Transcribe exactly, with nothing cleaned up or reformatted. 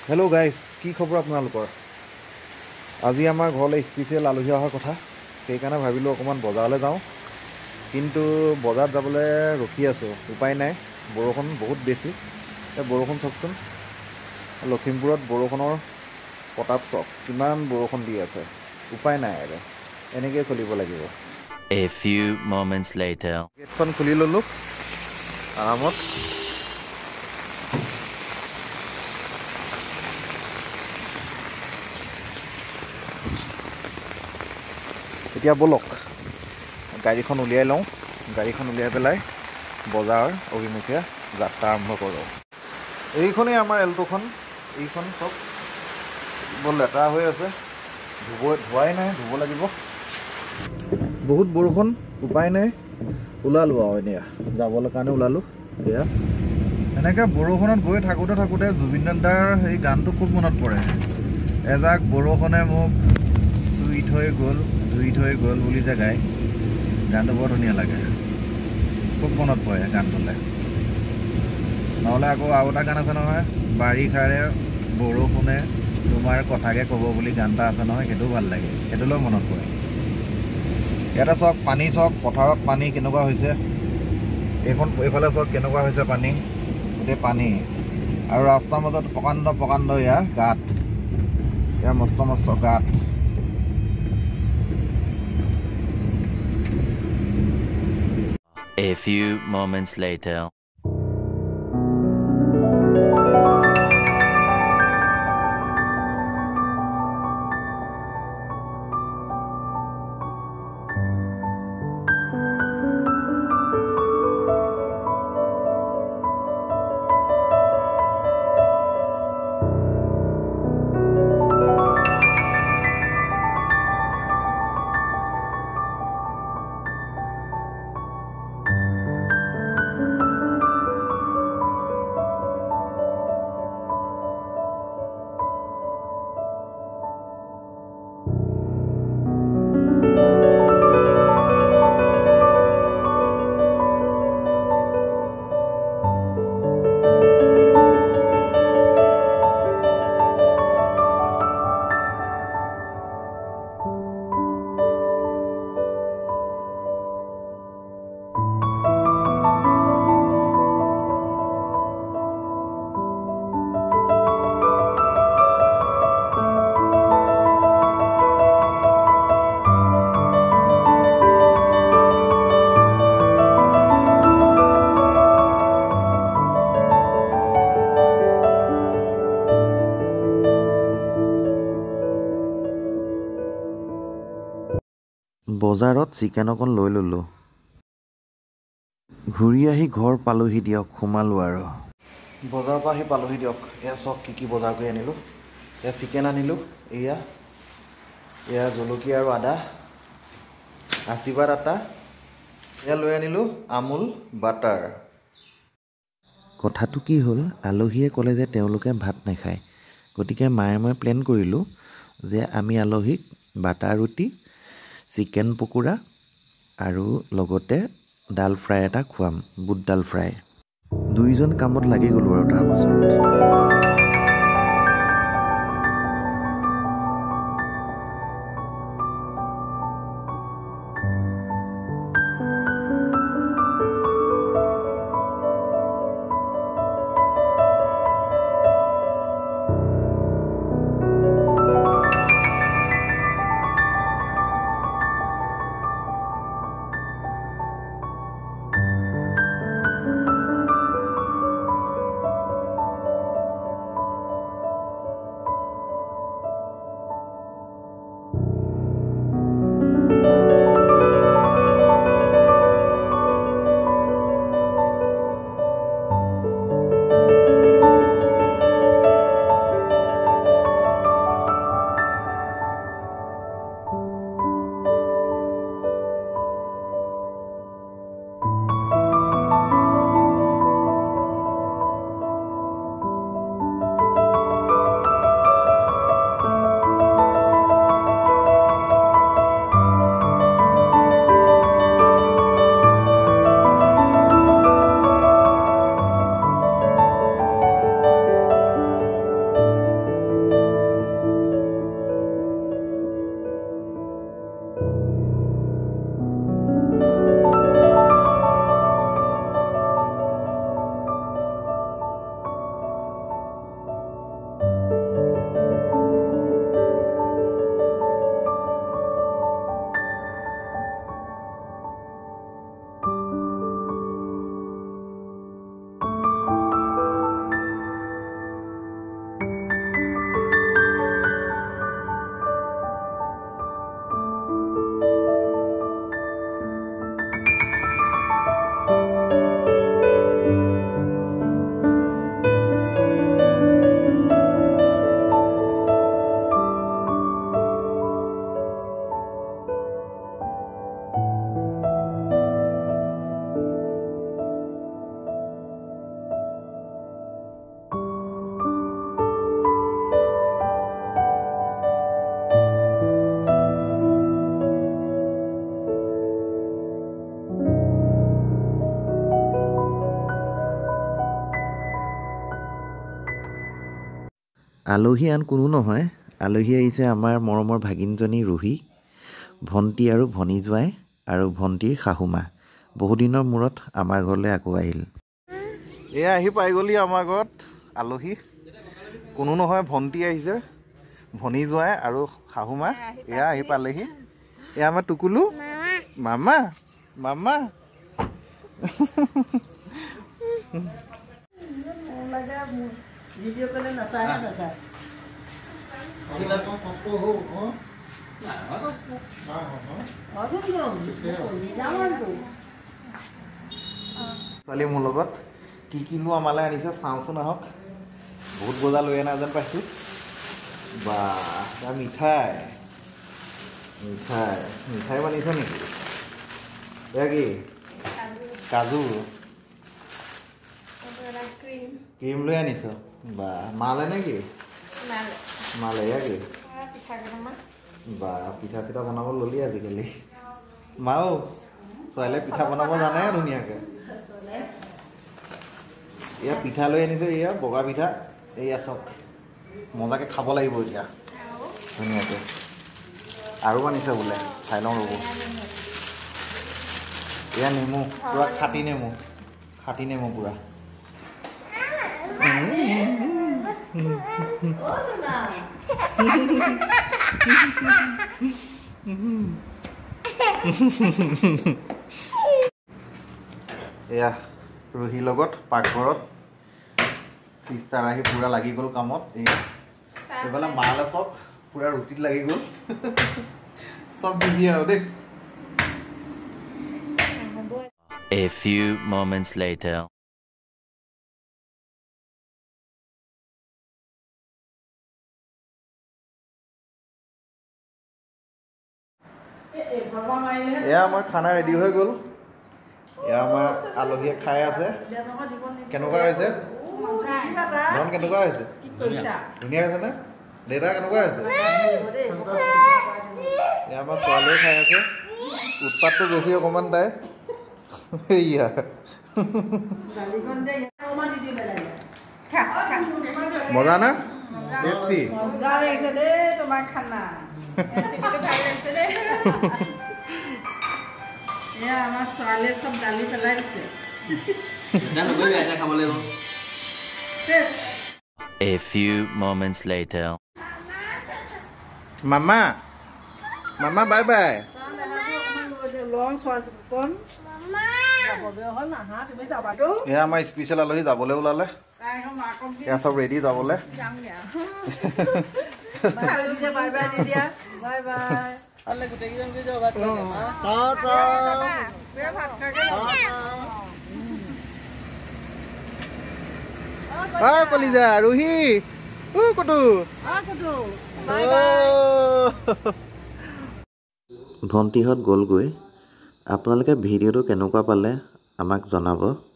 Hello' guys, কি খবৰ আপোনালোকৰ? আজি আমাৰ ঘৰলৈ স্পেচিয়েল আলহী অহাৰ কথা, সেইকাৰণে ভাবিলোঁ অকণমান বজাৰলৈ যাওঁ। কিন্তু বজাৰত যাবলৈ ৰখি আছোঁ, উপায় নাই। বৰষুণ বহুত বেছি। এই বৰষুণ চাওকচোন, লখিমপুৰত বৰষুণৰ প্ৰতাপ চাওক, কিমান বৰষুণ দি আছে। উপায় নাই আৰু, এনেকৈয়ে চলিব লাগিব। A few moments later. গেটখন খুলি ল'লোঁ আৰামত। এতিয়া ব'লক গাড়ীখন উলিয়াই লওঁ, গাড়ীখন উলিয়াই পেলাই বজাৰ অভিমুখে যাত্ৰা আৰম্ভ কৰোঁ। এইখনেই আমাৰ এল্টোখন, এইখন চব বৰ লেতেৰা হৈ আছে, ধুব ধোৱাই নাই, ধুব লাগিব। বহুত বৰষুণ, উপায় নাই, ওলালোঁ আৰু এতিয়া যাবলৈ কাৰণে ওলালোঁ। এয়া এনেকৈ বৰষুণত গৈ থাকোঁতে থাকোঁতে জুবিন দাৰ সেই গানটো খুব মনত পৰে। এজাক বৰষুণে মোক চুই থৈ গ'ল, জুই থৈ গ'ল বুলি যে গায়, গানটো বৰ ধুনীয়া লাগে, খুব মনত পৰে গানটোলৈ। নহ'লে আকৌ আৰু এটা গান আছে নহয়, বাৰিষাৰে বৰষুণে তোমাৰ কথাকে ক'ব বুলি গান এটা আছে নহয়, সেইটোও ভাল লাগে, সেইটোলৈও মনত পৰে। ইয়াতে চাওক, পানী চাওক, পথাৰত পানী কেনেকুৱা হৈছে। এইখন এইফালে চাওক কেনেকুৱা হৈছে পানী, গোটেই পানী। আৰু ৰাস্তাৰ মাজত প্ৰকাণ্ড প্ৰকাণ্ড এয়া গাঁত, এয়া মস্ত মস্ত গাঁত। A few moments later. বজাৰত চিকেন অকণ লৈ ল'লোঁ, ঘূৰি আহি ঘৰ পালোহি দিয়ক, সোমালোঁ আৰু। বজাৰৰ পৰা আহি পালোহি দিয়ক, এয়া চাওক কি কি বজাৰ কৰি আনিলোঁ। এয়া চিকেন আনিলোঁ, এয়া এয়া জলকীয়া আৰু আদা, আশীৰ্বাদ আটা, এয়া লৈ আনিলোঁ আমুল বাটাৰ। কথাটো কি হ'ল, আলহীয়ে ক'লে যে তেওঁলোকে ভাত নাখায়, গতিকে মায়ে মই প্লেন কৰিলোঁ যে আমি আলহীক বাটাৰ ৰুটি, চিকেন পকোৰা আৰু লগতে ডাল ফ্ৰাই এটা খুৱাম, বুট ডাল ফ্ৰাই। দুইজন কামত লাগি গ'লোঁ আৰু তাৰপাছত। আলহী আন কোনো নহয়, আলহী আহিছে আমাৰ মৰমৰ ভাগিনজনী ৰুহি, ভণ্টি আৰু ভনী জোঁৱাই আৰু ভণ্টিৰ শাহুমা। বহুদিনৰ মূৰত আমাৰ ঘৰলৈ আকৌ আহিল। এয়া আহি পাই গ'লি আমাৰ ঘৰত আলহী। কোনো নহয়, ভণ্টি আহিছে, ভনী জোঁৱাই আৰু শাহুমা। এয়া আহি পালেহি। এয়া আমাৰ টুকুলু মামা মামা ভিডিঅ' ক'লে নাচাহে নাচায়। ছোৱালী মোৰ লগত কি কিনো আমালৈ আনিছে চাওঁচোন আহক। বহুত বজাৰ লৈ অনা যেন পাইছোঁ। বা মিঠাই মিঠাই মিঠাই বনিছে নেকি? এয়া কি? কাজু ক্ৰীম লৈ আনিছ? বা মালে নেকি? মালে এয়া কি? বা পিঠা চিঠা বনাব ল'লি আজিকালি। মাও ছোৱালীয়ে পিঠা বনাব জানে ধুনীয়াকৈ। এয়া পিঠা লৈ আনিছে, এয়া বগা পিঠা। এয়া চাওক, মজাকৈ খাব লাগিব এতিয়া ধুনীয়াকৈ। আৰু আনিছে বোলে, চাই লওঁ ৰ'ব। এয়া নেমু, পূৰা খাটি নেমু, খাটি নেমু পূৰা। এয়া ৰুহিৰ লগত পাকঘৰত চিষ্টাৰ আহি পূৰা লাগি গ'ল কামত। এই এইফালে মাল চক পূৰা ৰুটিত লাগি গ'ল। চব বিজি আৰু দেই। A few moments later. এয়া আমাৰ খানা ৰেডি হৈ গ'ল। এয়া আমাৰ আলহীয়ে খাই আছে। কেনেকুৱা হৈছে? ধন কেনেকুৱা হৈছে? ধুনীয়া হৈছে নে? দেউতা কেনেকুৱা হৈছে? এয়া আমাৰ ছোৱালীয়ে খাই আছে। উৎপাতটো বেছি অকণমান তাই। এয়া মজা না? টেষ্টি? তোমাৰ খানা এয়া আমাৰ ছোৱালীয়ে চব দালি পেলাই দিছে। A few moments later. মামা মামা বাই বাই। এয়া আমাৰ স্পেচিয়েল আলহী যাবলৈ ওলালে। এয়া চব ৰেডি যাবলৈ। কলিজা ৰুহি কতো ভণ্টিহঁত গ'লগৈ। আপোনালোকে ভিডিঅ'টো কেনেকুৱা পালে আমাক জনাব।